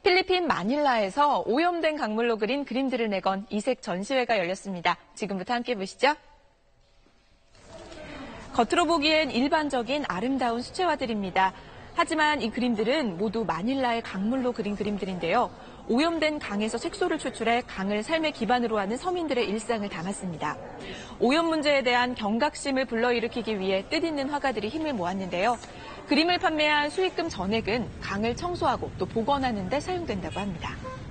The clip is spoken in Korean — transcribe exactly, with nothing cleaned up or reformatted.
필리핀 마닐라에서 오염된 강물로 그린 그림들을 내건 이색 전시회가 열렸습니다. 지금부터 함께 보시죠. 겉으로 보기엔 일반적인 아름다운 수채화들입니다. 하지만 이 그림들은 모두 마닐라의 강물로 그린 그림들인데요. 오염된 강에서 색소를 추출해 강을 삶의 기반으로 하는 서민들의 일상을 담았습니다. 오염 문제에 대한 경각심을 불러일으키기 위해 뜻있는 화가들이 힘을 모았는데요. 그림을 판매한 수익금 전액은 강을 청소하고 또 복원하는 데 사용된다고 합니다.